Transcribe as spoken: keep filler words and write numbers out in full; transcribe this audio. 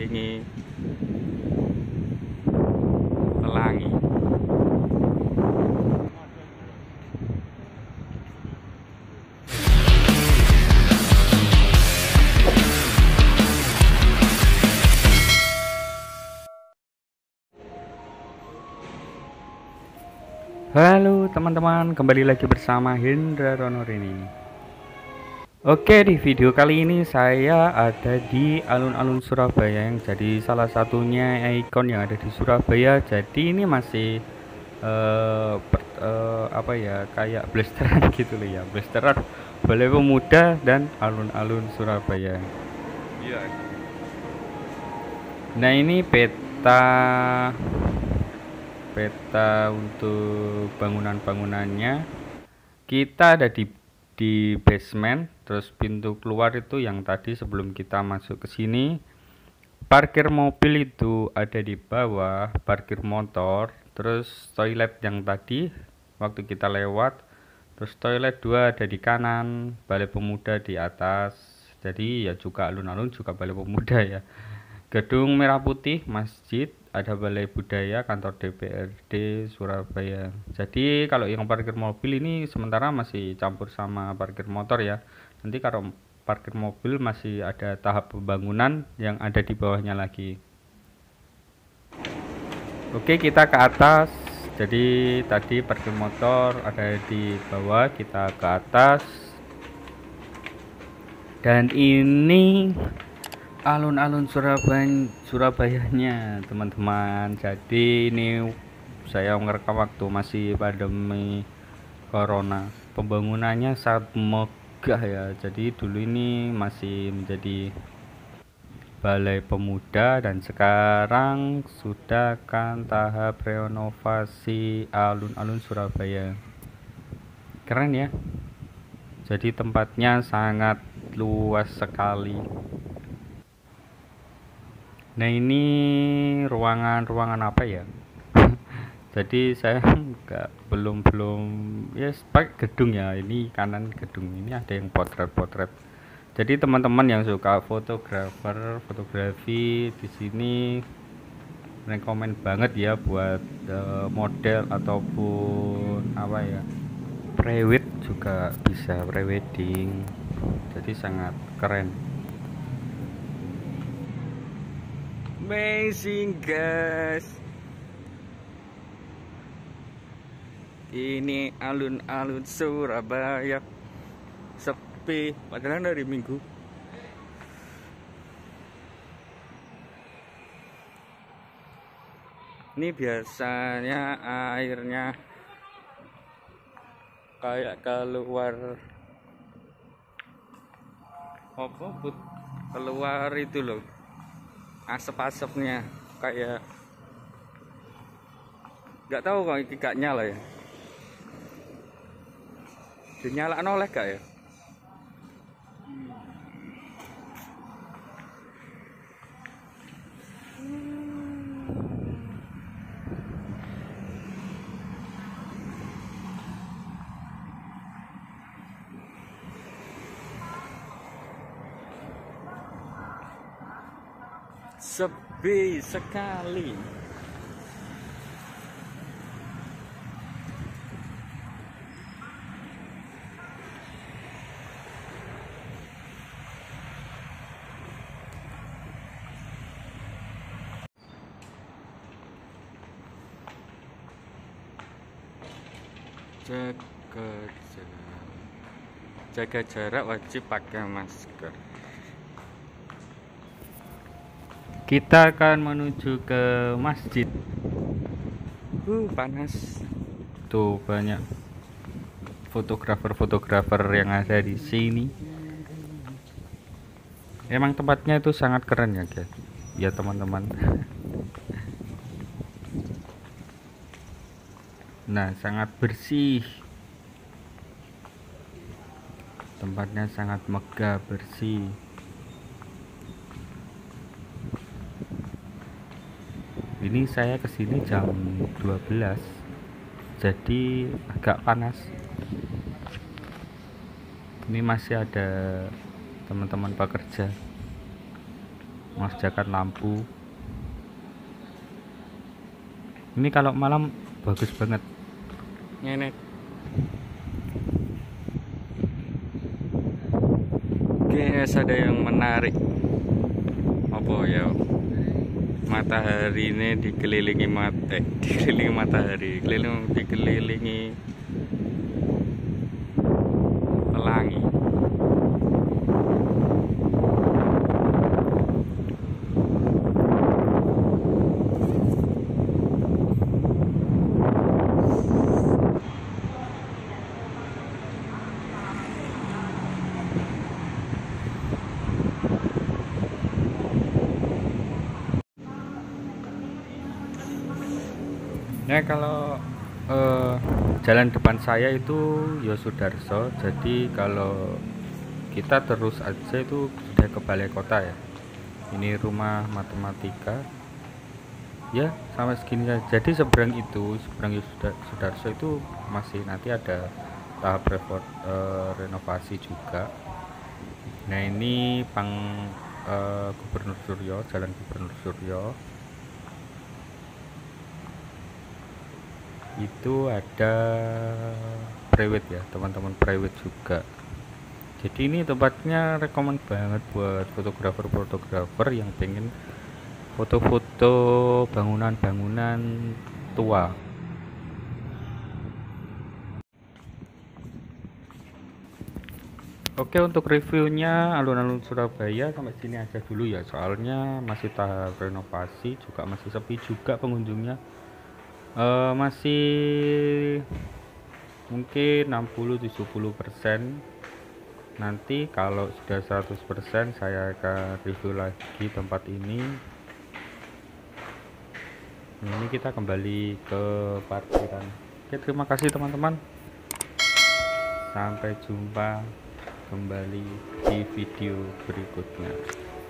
diiringi pelangi. Halo teman-teman, kembali lagi bersama Hendra Ronorini. Oke, di video kali ini saya ada di alun-alun Surabaya yang jadi salah satunya ikon yang ada di Surabaya. Jadi ini masih uh, per, uh, apa ya, kayak blasteran gitu loh ya, blasteran Balai Pemuda dan alun-alun Surabaya. Iya. Nah, ini peta peta untuk bangunan-bangunannya. Kita ada di di basement, terus pintu keluar itu yang tadi sebelum kita masuk ke sini. Parkir mobil itu ada di bawah, parkir motor, terus toilet yang tadi waktu kita lewat, terus toilet dua ada di kanan, Balai Pemuda di atas. Jadi ya juga alun-alun juga Balai Pemuda ya. Gedung merah putih, masjid, ada Balai Budaya, kantor D P R D Surabaya. Jadi kalau yang parkir mobil ini sementara masih campur sama parkir motor ya. Nanti kalau parkir mobil masih ada tahap pembangunan yang ada di bawahnya lagi. Oke, kita ke atas. Jadi tadi parkir motor ada di bawah, kita ke atas. Dan ini alun-alun Surabaya Surabayanya teman-teman. Jadi ini saya ngerekam waktu masih pandemi corona. Pembangunannya sangat megah ya. Jadi dulu ini masih menjadi Balai Pemuda dan sekarang sudah kan tahap renovasi alun-alun Surabaya. Keren ya. Jadi tempatnya sangat luas sekali. Nah, ini ruangan-ruangan apa ya? Jadi saya nggak belum belum ya yes, pakai gedung ya. Ini kanan gedung ini ada yang potret-potret. Jadi teman-teman yang suka fotografer, fotografi di sini rekomen banget ya buat uh, model ataupun apa ya, prewed juga bisa, prewedding. Jadi sangat keren. Amazing guys, ini alun-alun Surabaya sepi padahal dari Minggu. Ini biasanya airnya kayak keluar apa put keluar itu loh, asap-asapnya kayak nggak tahu kok ini gak nyala ya, dinyalakan oleh gak ya. Sepi sekali. Jaga jarak, jaga jarak, wajib pakai masker. Kita akan menuju ke masjid. Uh, panas. Tuh banyak fotografer-fotografer yang ada di sini. Emang tempatnya itu sangat keren ya, guys. Ya teman-teman. Nah, sangat bersih. Tempatnya sangat megah, bersih. Ini saya kesini jam dua belas, jadi agak panas. Ini masih ada teman-teman pekerja. mengerjakan lampu. Ini kalau malam bagus banget. Nenek. Guys, ada yang menarik. Apa ya? Matahari ini dikelilingi mata, eh, dikelilingi matahari, keliling dikelilingi pelangi. Ya kalau eh, jalan depan saya itu Yosudarso, jadi kalau kita terus aja itu sudah ke balai kota ya. Ini rumah matematika ya, sampai segini aja. Jadi seberang itu, seberang Yosudarso itu masih nanti ada tahap repot, eh, renovasi juga. Nah ini pang eh, Gubernur Suryo, Jalan Gubernur Suryo. Itu ada private ya, teman-teman private juga. Jadi ini tempatnya rekomen banget buat fotografer-fotografer yang pengen foto-foto bangunan-bangunan tua. Oke, untuk reviewnya alun-alun Surabaya sampai sini aja dulu ya, soalnya masih tahap renovasi juga, masih sepi juga pengunjungnya. Uh, masih mungkin enam puluh sampai tujuh puluh persen. Nanti kalau sudah seratus persen saya akan review lagi tempat ini. Ini kita kembali ke parkiran. Oke, terima kasih teman-teman. Sampai jumpa kembali di video berikutnya.